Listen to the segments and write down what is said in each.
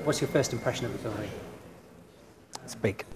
What's your first impression of the building? It's big.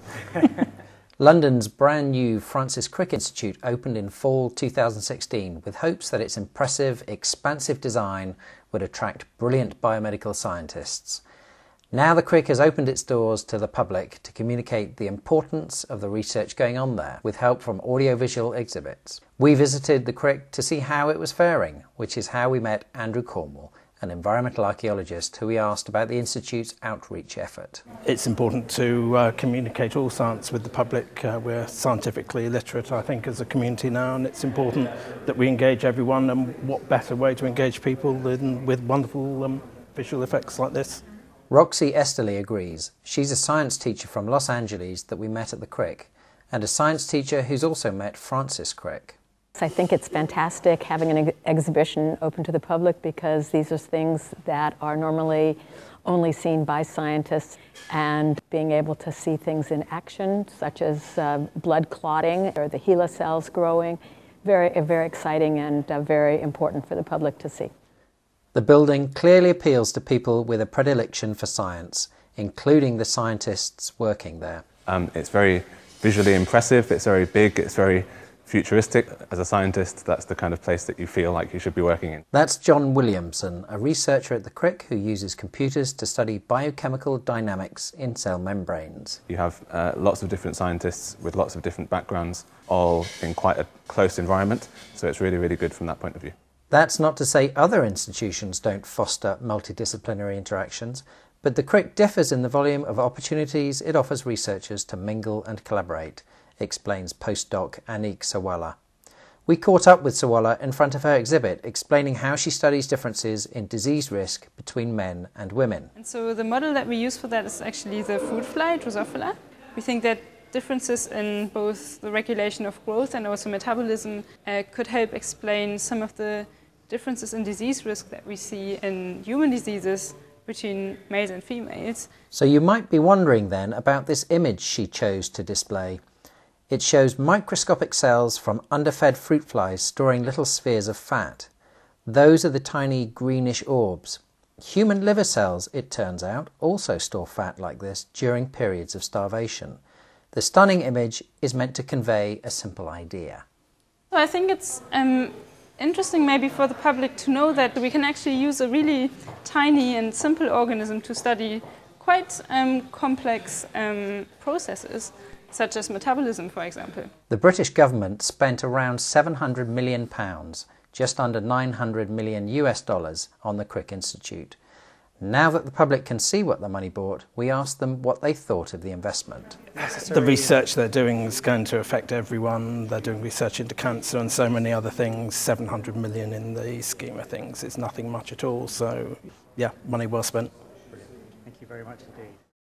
London's brand new Francis Crick Institute opened in fall 2016 with hopes that its impressive, expansive design would attract brilliant biomedical scientists. Now the Crick has opened its doors to the public to communicate the importance of the research going on there with help from audiovisual exhibits. We visited the Crick to see how it was faring, which is how we met Andrew Cornwall, an environmental archaeologist who we asked about the Institute's outreach effort. It's important to communicate all science with the public. We're scientifically illiterate, I think, as a community now, and it's important that we engage everyone, and what better way to engage people than with wonderful visual effects like this. Roxy Esterly agrees. She's a science teacher from Los Angeles that we met at the Crick, and a science teacher who's also met Francis Crick. I think it's fantastic having an exhibition open to the public because these are things that are normally only seen by scientists, and being able to see things in action such as blood clotting or the HeLa cells growing, very exciting and very important for the public to see. The building clearly appeals to people with a predilection for science, including the scientists working there. It's very visually impressive, it's very big, it's very futuristic. As a scientist, that's the kind of place that you feel like you should be working in. That's John Williamson, a researcher at the Crick who uses computers to study biochemical dynamics in cell membranes. You have lots of different scientists with lots of different backgrounds, all in quite a close environment, so it's really good from that point of view. That's not to say other institutions don't foster multidisciplinary interactions, but the Crick differs in the volume of opportunities it offers researchers to mingle and collaborate, explains postdoc Anik Sawala. We caught up with Sawala in front of her exhibit, explaining how she studies differences in disease risk between men and women. And so the model that we use for that is actually the fruit fly, Drosophila. We think that differences in both the regulation of growth and also metabolism could help explain some of the differences in disease risk that we see in human diseases between males and females. So you might be wondering then about this image she chose to display. It shows microscopic cells from underfed fruit flies storing little spheres of fat. Those are the tiny greenish orbs. Human liver cells, it turns out, also store fat like this during periods of starvation. The stunning image is meant to convey a simple idea. So I think it's interesting maybe for the public to know that we can actually use a really tiny and simple organism to study quite complex processes, such as metabolism, for example. The British government spent around £700 million, just under $900 million US, on the Crick Institute. Now that the public can see what the money bought, we asked them what they thought of the investment. The research they're doing is going to affect everyone. They're doing research into cancer and so many other things. 700 million in the scheme of things. It's nothing much at all. So, yeah, money well spent. Brilliant. Thank you very much indeed.